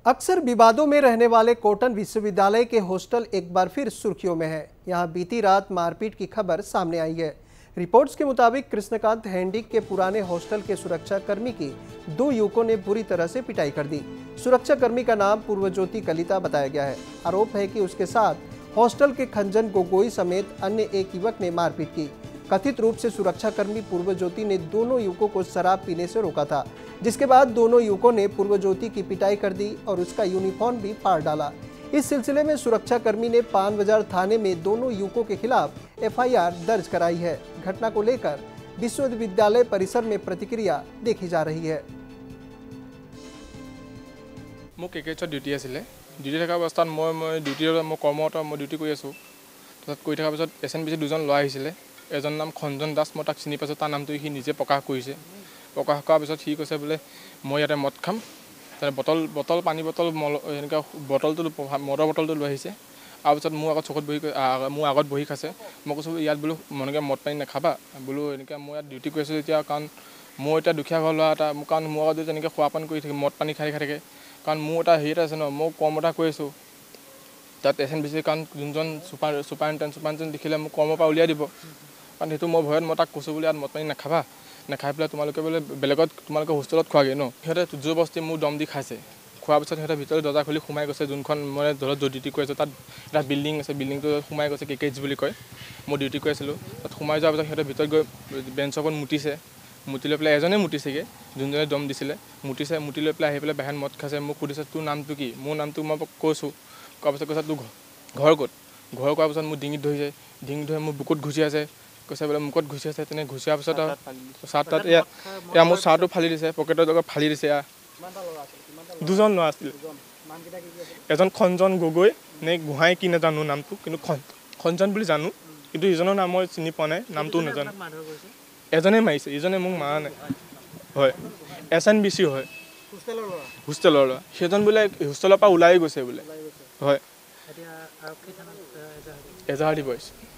अक्सर विवादों में रहने वाले कॉटन विश्वविद्यालय के हॉस्टल एक बार फिर सुर्खियों में है। यहां बीती रात मारपीट की खबर सामने आई है। रिपोर्ट्स के मुताबिक कृष्णकांत हैंडिक के पुराने हॉस्टल के सुरक्षाकर्मी की 2 युवकों ने बुरी तरह से पिटाई कर दी। सुरक्षाकर्मी का नाम पूर्वज्योति कलिता बताया गया है। आरोप है कि उसके साथ हॉस्टल के खंजन गोगोई समेत अन्य एक युवक ने मारपीट की। कथित रूप से सुरक्षाकर्मी पूर्वज्योति ने दोनों युवकों को शराब पीने से रोका था, जिसके बाद दोनों युवकों ने पूर्वज्योति की पिटाई कर दी और उसका यूनिफॉर्म भी फाड़ डाला। इस सिलसिले में सुरक्षाकर्मी ने पान बाजार थाने में दोनों युवकों के खिलाफ एफआईआर दर्ज कराई है। घटना को लेकर विश्वविद्यालय परिसर में प्रतिक्रिया देखी जा रही है। ड्यूटी ডিউটি থকা অৱস্থাত মই ডিউটিৰ কৰ্মৰত ডিউটি কৰি আছোঁ। তাত কৰি থকাৰ পিছত SNBC দুজন ল'ৰা আহিছিলে। এজন নাম খঞ্জন দাস, মই তাক চিনি পাইছোঁ। তাৰ নামটো সি নিজে প্ৰকাশ কৰিছে। প্ৰকাশ কৰাৰ পিছত সি কৈছে বোলে মই ইয়াতে মদ খাম। তাৰ বটল পানী বটল এনেকুৱা বটলটো মদৰ বটলটো লৈ আহিছে। আৰু পিছত মোৰ আগত বহি খাইছে। মই কৈছোঁ ইয়াত বোলো মনকে মদ পানী নাখাবা বোলো, এনেকৈ মই ইয়াত ডিউটি কৰি আছোঁ এতিয়া, কাৰণ মই এতিয়া দুখীয়া ঘৰ ল'ৰা এটা, কাৰণ মোৰ আগত তেনেকৈ খোৱা পানী কৰি থাকে, মদ পানী খাই থাকে। কাৰণ মোৰ এটা হেৰি আছে ন, মই কৰ্ম এটা কৰি আছোঁ তাত SNBC, কাৰণ যোনজন চুপাৰিনটেণ্ডেণ্ট দেখিলে মোক কৰ্মৰ পৰা উলিয়াই দিব। কাৰণ সেইটো মই ভয়ত মই তাক কৈছোঁ বোলে ইয়াত মদ পানী নাখাবা, নাখাই পেলাই তোমালোকে বোলে বেলেগত তোমালোকে হোষ্টেলত খোৱাগৈ ন। সিহঁতে জোৰ বস্তি মোৰ দম দি খাইছে। খোৱাৰ পিছত সিহঁতে ভিতৰত দৰ্জা খুলি সোমাই গৈছে। যোনখন মই ধৰক ডিউটি কৰি আছোঁ তাত এটা বিল্ডিং আছে, বিল্ডিংটো সোমাই গৈছে, KKH বুলি কয়। মই ডিউটি কৰি আছিলোঁ তাত সোমাই যোৱাৰ পিছত সিহঁতে ভিতৰত গৈ বেঞ্চৰ ওপৰত মুতিছে। মুতি লৈ পেলাই এজনে মুতিছেগৈ, যোনজনে দম দিছিলে মুতি লৈ পেলাই আহি পেলাই বাহিৰত মদ খাইছে। মোক সুধিছে তোৰ নামটো কি? মোৰ নামটো মই কৈছোঁ। কোৱাৰ পিছত কৈছে তোৰ ঘৰ ক'ত? ঘৰ কোৱাৰ পিছত মোৰ ডিঙিত ধৰিছে, ডিঙিত ধৰি মোৰ বুকুত ঘুচি আছে। কৈছে বোলে মুখত ঘুচি আছে। তেনে ঘুচিয়াৰ পিছত চাৰ্ট তাত এয়া মোৰ চাৰ্টটো ফালি দিছে, পকেটৰ জগত ফালি দিছে। দুজন ল'ৰা আছিলে। এজন খঞ্জন গগৈ নে গোহাঁই কি নাজানো নামটো, কিন্তু খঞ্জন বুলি জানো, কিন্তু ইজনৰ নাম মই চিনি পোৱা নাই, নামটোও নাজানো। এজনে মাৰিছে, ইজনে মোক মাৰা নাই। হয়, SNBC হয়, হোষ্টেলৰ ল'ৰা। সেইজন বোলে হোষ্টেলৰ পৰা ওলাই গৈছে বোলে। হয়, এজাহাৰ দিব আহিছে।